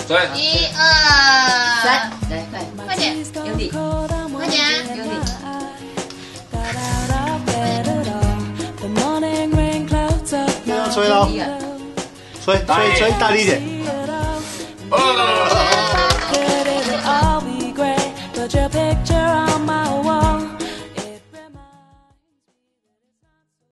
对， 1、2、 3，来快， 快点， 用力， 快点， 用力。 要吹喽，吹，大力一点。